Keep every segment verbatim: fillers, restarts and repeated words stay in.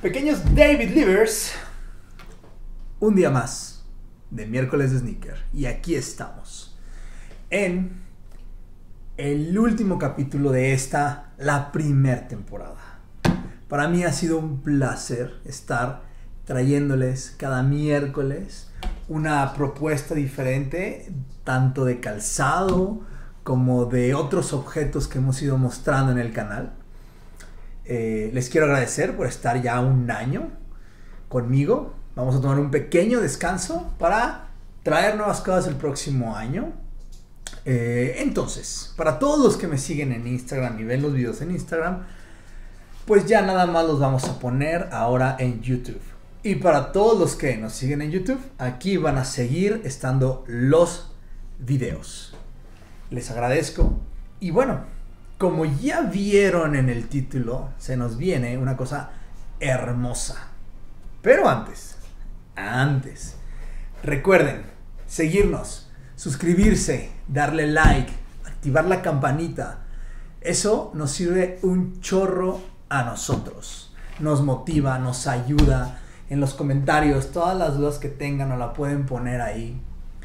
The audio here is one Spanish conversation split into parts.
Pequeños David Livers, un día más de miércoles de sneaker y aquí estamos en el último capítulo de esta, la primera temporada. Para mí ha sido un placer estar trayéndoles cada miércoles una propuesta diferente, tanto de calzado como de otros objetos que hemos ido mostrando en el canal. Eh, les quiero agradecer por estar ya un año conmigo. Vamos a tomar un pequeño descanso para traer nuevas cosas el próximo año. Eh, entonces, para todos los que me siguen en Instagram y ven los videos en Instagram, pues ya nada más los vamos a poner ahora en YouTube. Y para todos los que nos siguen en YouTube, aquí van a seguir estando los videos. Les agradezco. Y bueno, como ya vieron en el título, se nos viene una cosa hermosa. Pero antes, antes, recuerden seguirnos, suscribirse, darle like, activar la campanita. Eso nos sirve un chorro a nosotros. Nos motiva, nos ayuda. En los comentarios, todas las dudas que tengan nos la pueden poner ahí.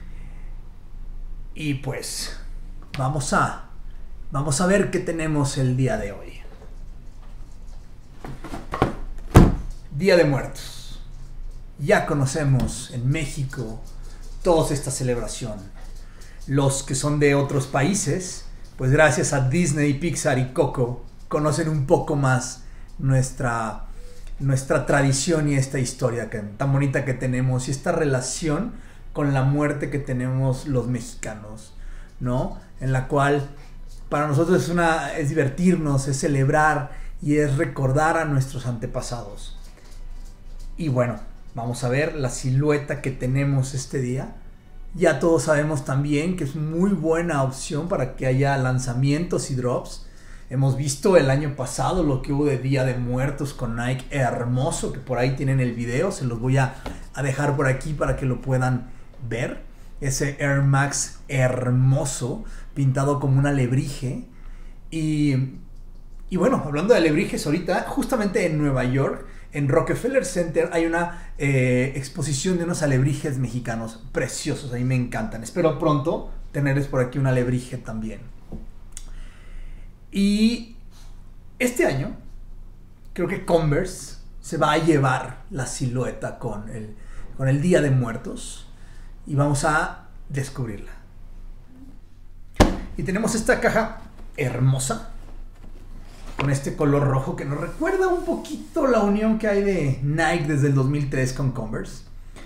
Y pues, vamos a... Vamos a ver qué tenemos el día de hoy. Día de Muertos. Ya conocemos en México toda esta celebración. Los que son de otros países, pues gracias a Disney, Pixar y Coco, conocen un poco más nuestra, nuestra tradición y esta historia que, tan bonita que tenemos y esta relación con la muerte que tenemos los mexicanos, ¿no? En la cual para nosotros es, una, es divertirnos, es celebrar y es recordar a nuestros antepasados. Y bueno, vamos a ver la silueta que tenemos este día. Ya todos sabemos también que es muy buena opción para que haya lanzamientos y drops. Hemos visto el año pasado lo que hubo de Día de Muertos con Nike, hermoso, que por ahí tienen el video. Se los voy a, a dejar por aquí para que lo puedan ver. Ese Air Max hermoso, pintado como un alebrije. Y, y bueno, hablando de alebrijes ahorita, justamente en Nueva York, en Rockefeller Center, hay una eh, exposición de unos alebrijes mexicanos preciosos. A mí me encantan. Espero pronto tenerles por aquí un alebrije también. Y este año, creo que Converse se va a llevar la silueta con el, con el Día de Muertos. Y vamos a descubrirla. Y tenemos esta caja hermosa con este color rojo que nos recuerda un poquito la unión que hay de Nike desde el dos mil tres con Converse.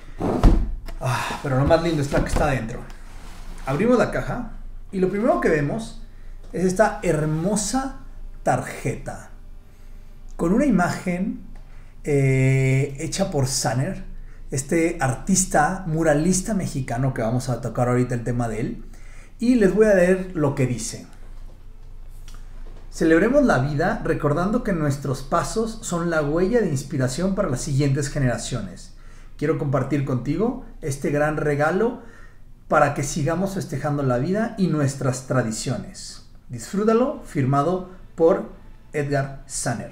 Ah, pero lo más lindo está que está adentro. Abrimos la caja y lo primero que vemos es esta hermosa tarjeta con una imagen eh, hecha por Sanner, este artista muralista mexicano que vamos a tocar ahorita el tema de él. Y les voy a leer lo que dice. Celebremos la vida recordando que nuestros pasos son la huella de inspiración para las siguientes generaciones. Quiero compartir contigo este gran regalo para que sigamos festejando la vida y nuestras tradiciones. Disfrútalo, firmado por Edgar Sanner.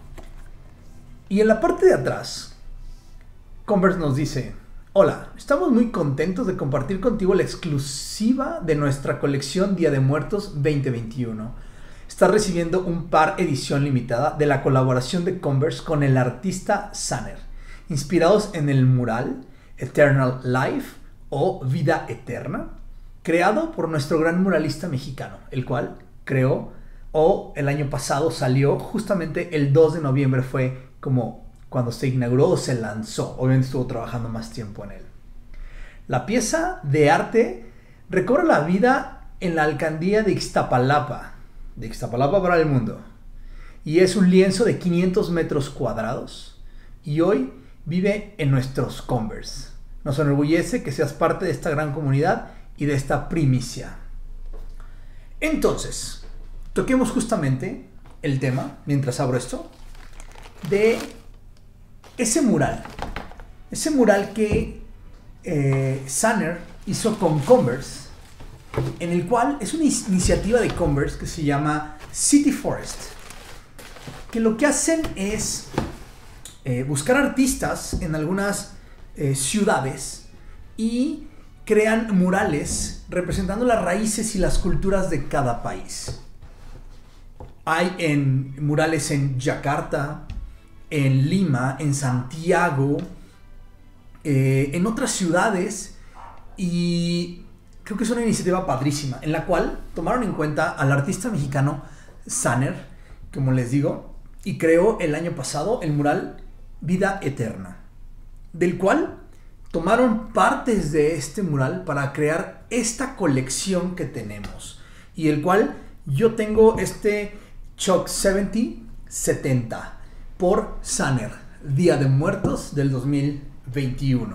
Y en la parte de atrás, Converse nos dice: hola, estamos muy contentos de compartir contigo la exclusiva de nuestra colección Día de Muertos veinte veintiuno. Estás recibiendo un par edición limitada de la colaboración de Converse con el artista Sanner, inspirados en el mural Eternal Life o Vida Eterna, creado por nuestro gran muralista mexicano, el cual creó o el año pasado salió justamente el dos de noviembre, fue como cuando se inauguró o se lanzó. Obviamente estuvo trabajando más tiempo en él. La pieza de arte recorre la vida en la alcaldía de Ixtapalapa, de Ixtapalapa para el mundo, y es un lienzo de quinientos metros cuadrados, y hoy vive en nuestros Converse. Nos enorgullece que seas parte de esta gran comunidad y de esta primicia. Entonces, toquemos justamente el tema, mientras abro esto, de ese mural, ese mural que eh, Sanner hizo con Converse, en el cual es una iniciativa de Converse que se llama City Forest, que lo que hacen es eh, buscar artistas en algunas eh, ciudades y crean murales representando las raíces y las culturas de cada país. Hay en, murales en Yakarta, en Lima, en Santiago, eh, en otras ciudades, y creo que es una iniciativa padrísima en la cual tomaron en cuenta al artista mexicano Sanner, como les digo, y creó el año pasado el mural Vida Eterna, del cual tomaron partes de este mural para crear esta colección que tenemos, y el cual yo tengo este Chuck setenta setenta por Sanner, Día de Muertos del dos mil veintiuno.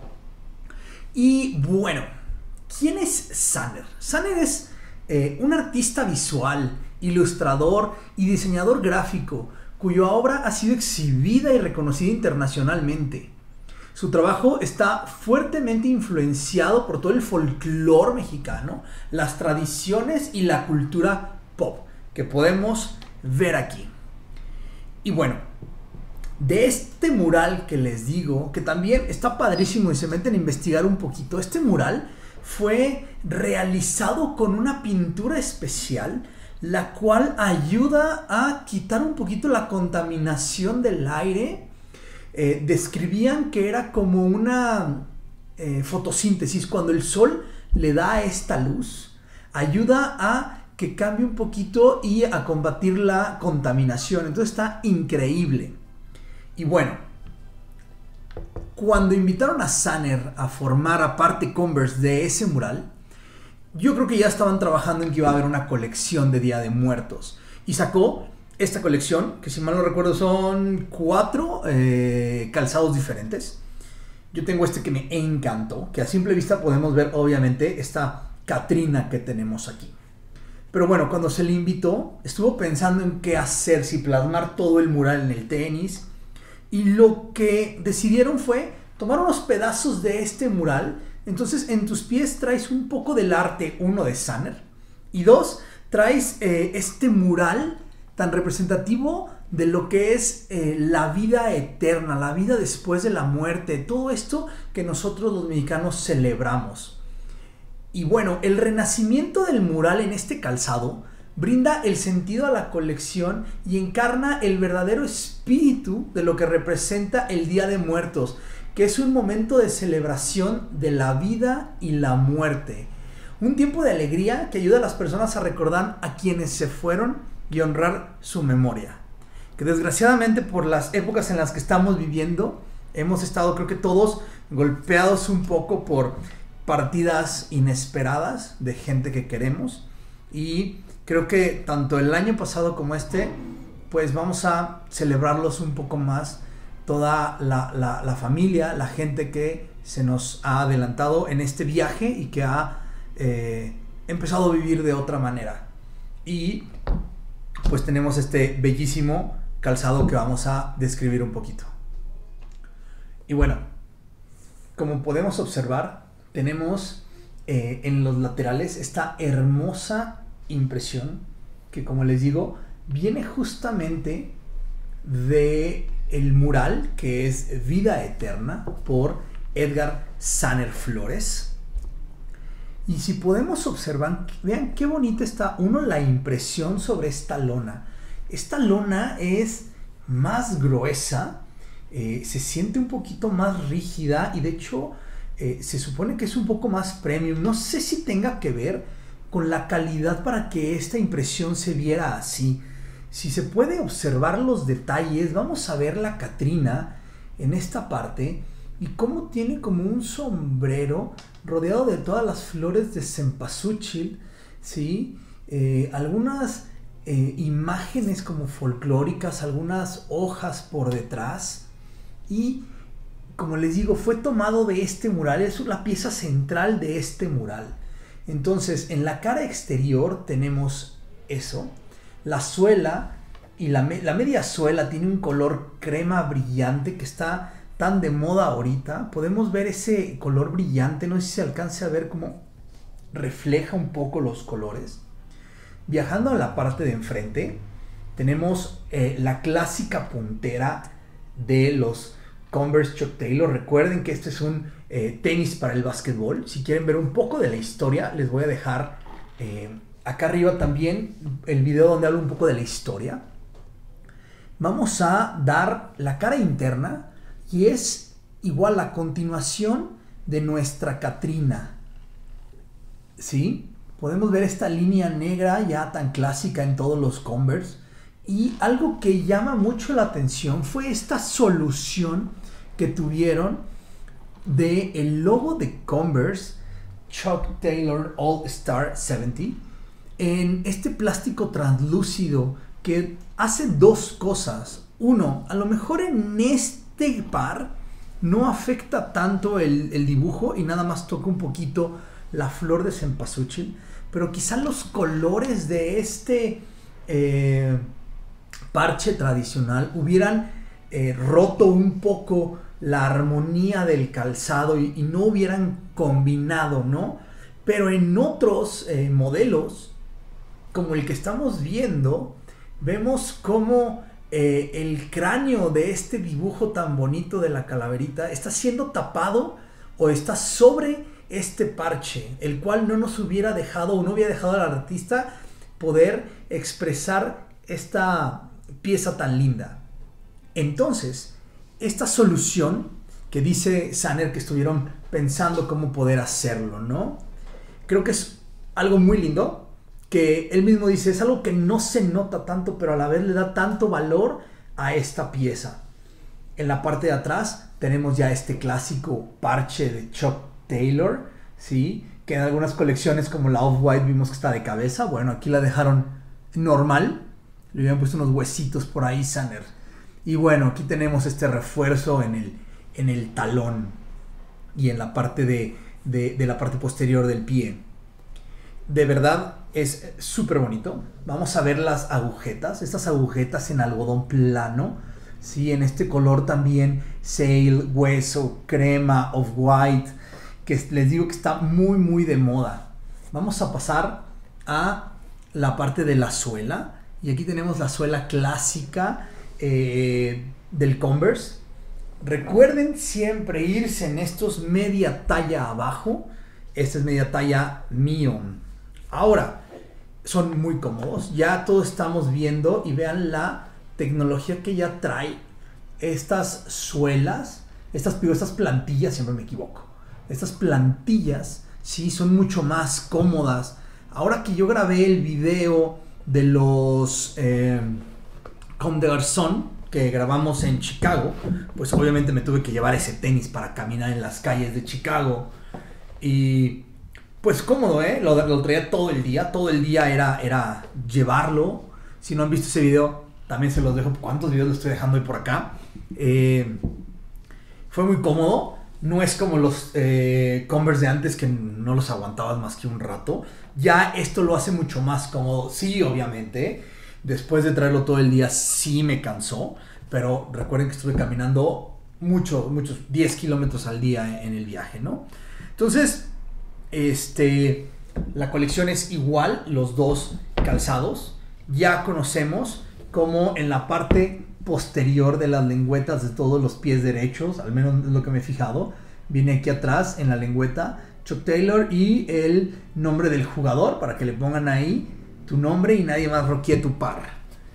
Y bueno, ¿quién es Sanner? Sanner es eh, un artista visual, ilustrador y diseñador gráfico cuya obra ha sido exhibida y reconocida internacionalmente. Su trabajo está fuertemente influenciado por todo el folclore mexicano, las tradiciones y la cultura pop que podemos ver aquí. Y bueno, de este mural que les digo, que también está padrísimo y se meten a investigar un poquito, este mural fue realizado con una pintura especial, la cual ayuda a quitar un poquito la contaminación del aire. Eh, describían que era como una eh, fotosíntesis. Cuando el sol le da esta luz, ayuda a que cambie un poquito y a combatir la contaminación. Entonces está increíble. Y bueno, cuando invitaron a Sanner a formar aparte Converse de ese mural, yo creo que ya estaban trabajando en que iba a haber una colección de Día de Muertos. Y sacó esta colección, que si mal no recuerdo son cuatro eh, calzados diferentes. Yo tengo este que me encantó, que a simple vista podemos ver obviamente esta Catrina que tenemos aquí. Pero bueno, cuando se le invitó, estuvo pensando en qué hacer, si plasmar todo el mural en el tenis. Y lo que decidieron fue tomar unos pedazos de este mural. Entonces en tus pies traes un poco del arte, uno de Sanner, y dos, traes eh, este mural tan representativo de lo que es eh, la vida eterna, la vida después de la muerte, todo esto que nosotros los mexicanos celebramos. Y bueno, el renacimiento del mural en este calzado brinda el sentido a la colección y encarna el verdadero espíritu de lo que representa el Día de Muertos, que es un momento de celebración de la vida y la muerte. Un tiempo de alegría que ayuda a las personas a recordar a quienes se fueron y honrar su memoria. Que desgraciadamente por las épocas en las que estamos viviendo, hemos estado, creo que todos, golpeados un poco por partidas inesperadas de gente que queremos. Y creo que tanto el año pasado como este, pues vamos a celebrarlos un poco más. Toda la, la, la familia, la gente que se nos ha adelantado en este viaje y que ha eh, empezado a vivir de otra manera. Y pues tenemos este bellísimo calzado que vamos a describir un poquito. Y bueno, como podemos observar, tenemos eh, en los laterales esta hermosa impresión que, como les digo, viene justamente de el mural que es Vida Eterna por Edgar Sanner Flores. Y si podemos observar, vean qué bonita está uno la impresión sobre esta lona. Esta lona es más gruesa, eh, se siente un poquito más rígida y de hecho eh, se supone que es un poco más premium. No sé si tenga que ver con la calidad para que esta impresión se viera así. Si se puede observar los detalles, vamos a ver la Catrina en esta parte y cómo tiene como un sombrero rodeado de todas las flores de cempasúchil, ¿sí? Eh, algunas eh, imágenes como folclóricas, algunas hojas por detrás y, como les digo, fue tomado de este mural, es la pieza central de este mural. Entonces, en la cara exterior tenemos eso. La suela y la, me la media suela tiene un color crema brillante que está tan de moda ahorita. Podemos ver ese color brillante, no sé si se alcance a ver cómo refleja un poco los colores. Viajando a la parte de enfrente, tenemos eh, la clásica puntera de los Converse Chuck Taylor. Recuerden que este es un eh, tenis para el básquetbol. Si quieren ver un poco de la historia, les voy a dejar eh, acá arriba también el video donde hablo un poco de la historia. Vamos a dar la cara interna y es igual la continuación de nuestra Catrina. ¿Sí? Podemos ver esta línea negra ya tan clásica en todos los Converse. Y algo que llama mucho la atención fue esta solución que tuvieron del logo de Converse Chuck Taylor All Star setenta en este plástico translúcido que hace dos cosas. Uno, a lo mejor en este par no afecta tanto el, el dibujo y nada más toca un poquito la flor de cempasúchil, pero quizá los colores de este eh, parche tradicional hubieran eh, roto un poco la armonía del calzado y, y no hubieran combinado, ¿no? Pero en otros eh, modelos, como el que estamos viendo, vemos cómo eh, el cráneo de este dibujo tan bonito de la calaverita está siendo tapado o está sobre este parche, el cual no nos hubiera dejado o no hubiera dejado al artista poder expresar esta pieza tan linda. Entonces, esta solución que dice Sanner que estuvieron pensando cómo poder hacerlo, ¿no? Creo que es algo muy lindo, que él mismo dice, es algo que no se nota tanto, pero a la vez le da tanto valor a esta pieza. En la parte de atrás tenemos ya este clásico parche de Chuck Taylor, ¿sí? Que en algunas colecciones como la Off-White vimos que está de cabeza. Bueno, aquí la dejaron normal. Le habían puesto unos huesitos por ahí, Sanner. Y bueno, aquí tenemos este refuerzo en el, en el talón y en la parte de, de, de la parte posterior del pie. De verdad es súper bonito. Vamos a ver las agujetas. Estas agujetas en algodón plano, ¿sí? En este color también sail, hueso, crema, off-white, que les digo que está muy muy de moda. Vamos a pasar a la parte de la suela. Y aquí tenemos la suela clásica eh, del Converse. Recuerden siempre irse en estos media talla abajo. Esta es media talla mío. Ahora, son muy cómodos. Ya todos estamos viendo y vean la tecnología que ya trae estas suelas. Estas, estas plantillas, siempre me equivoco. Estas plantillas, sí, son mucho más cómodas. Ahora que yo grabé el video de los eh, Comme des Garçons que grabamos en Chicago, pues obviamente me tuve que llevar ese tenis para caminar en las calles de Chicago. Y pues cómodo, ¿eh? Lo, lo traía todo el día. Todo el día era, era llevarlo. Si no han visto ese video, también se los dejo. ¿Cuántos videos los estoy dejando hoy por acá? Eh, fue muy cómodo. No es como los eh, Converse de antes que no los aguantabas más que un rato. Ya esto lo hace mucho más cómodo. Sí, obviamente. Después de traerlo todo el día sí me cansó. Pero recuerden que estuve caminando mucho, muchos, diez kilómetros al día en el viaje, ¿no? Entonces, este, la colección es igual, los dos calzados. Ya conocemos cómo en la parte posterior de las lengüetas de todos los pies derechos, al menos es lo que me he fijado, viene aquí atrás en la lengüeta Chuck Taylor y el nombre del jugador para que le pongan ahí tu nombre y nadie más roquee tu par.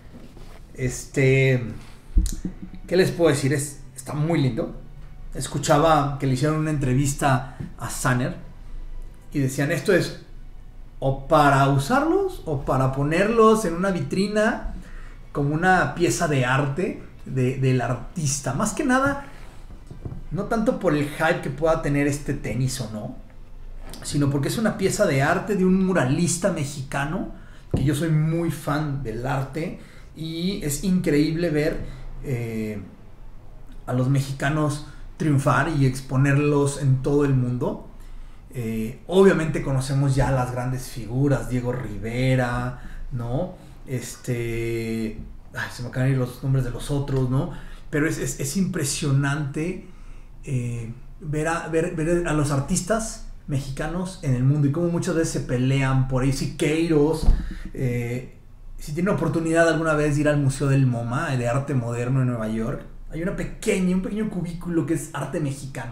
Este, ¿qué les puedo decir? Es, está muy lindo. Escuchaba que le hicieron una entrevista a Sanner y decían, esto es o para usarlos o para ponerlos en una vitrina como una pieza de arte de, del artista. Más que nada, no tanto por el hype que pueda tener este tenis o no, sino porque es una pieza de arte de un muralista mexicano, que yo soy muy fan del arte, y es increíble ver eh, a los mexicanos triunfar y exponerlos en todo el mundo. Eh, obviamente conocemos ya las grandes figuras, Diego Rivera, ¿no? Este, ay, se me acaban de ir los nombres de los otros, ¿no? Pero es, es, es impresionante eh, ver, a, ver, ver a los artistas mexicanos en el mundo y cómo muchas veces se pelean por ahí. Siqueiros, eh, si tienen oportunidad alguna vez de ir al Museo del MoMA de Arte Moderno en Nueva York, Hay una pequeña, un pequeño cubículo que es arte mexicano.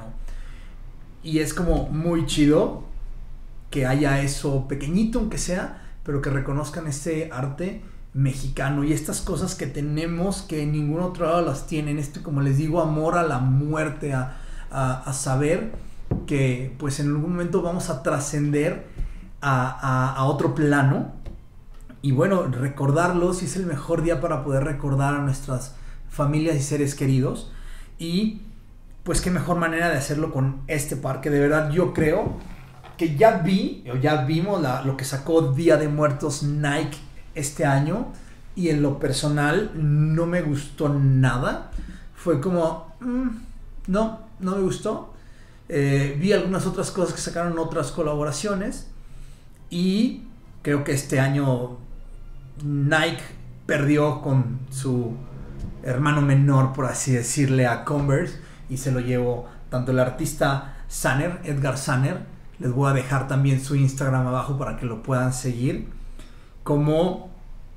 Y es como muy chido que haya eso pequeñito, aunque sea, pero que reconozcan este arte mexicano y estas cosas que tenemos que ningún otro lado las tienen. Este, como les digo, amor a la muerte, a, a, a saber que pues en algún momento vamos a trascender a, a, a otro plano. Y bueno, recordarlo, si es el mejor día para poder recordar a nuestras familias y seres queridos. Y pues qué mejor manera de hacerlo con este par, que de verdad yo creo que ya vi, o ya vimos la, lo que sacó Día de Muertos Nike este año, y en lo personal no me gustó nada. Fue como, mmm, no, no me gustó. Eh, vi algunas otras cosas que sacaron otras colaboraciones, y creo que este año Nike perdió con su hermano menor, por así decirle, a Converse, y se lo llevó tanto el artista Sanner, Edgar Sanner. Les voy a dejar también su Instagram abajo para que lo puedan seguir. Como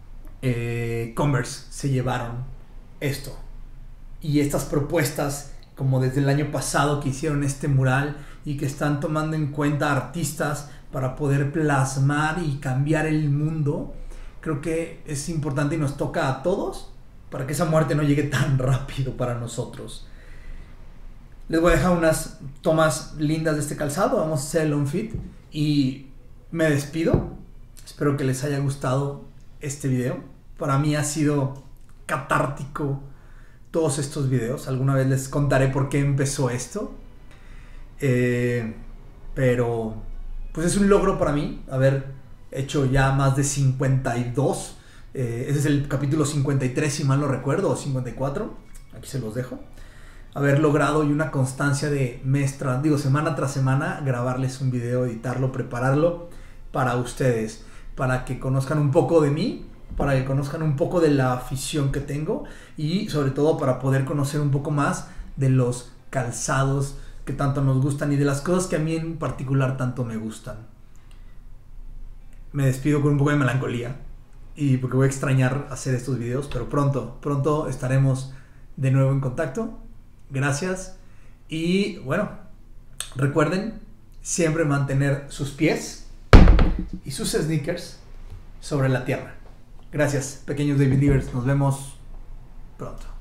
eh, Converse se llevaron esto. Y estas propuestas, como desde el año pasado que hicieron este mural y que están tomando en cuenta artistas para poder plasmar y cambiar el mundo, creo que es importante y nos toca a todos para que esa muerte no llegue tan rápido para nosotros. Les voy a dejar unas tomas lindas de este calzado. Vamos a hacer el on fit y me despido. Espero que les haya gustado este video. Para mí ha sido catártico todos estos videos. Alguna vez les contaré por qué empezó esto. Eh, pero pues es un logro para mí haber hecho ya más de cincuenta y dos. Eh, ese es el capítulo cincuenta y tres, si mal no recuerdo, o cincuenta y cuatro. Aquí se los dejo. Haber logrado y una constancia de mes tras, digo, semana tras semana, grabarles un video, editarlo, prepararlo para ustedes, para que conozcan un poco de mí, para que conozcan un poco de la afición que tengo, y sobre todo para poder conocer un poco más de los calzados que tanto nos gustan y de las cosas que a mí en particular tanto me gustan. Me despido con un poco de melancolía, y porque voy a extrañar hacer estos videos, pero pronto, pronto estaremos de nuevo en contacto. Gracias. Y bueno, recuerden siempre mantener sus pies y sus sneakers sobre la tierra. Gracias, pequeños David Leavers. Nos vemos pronto.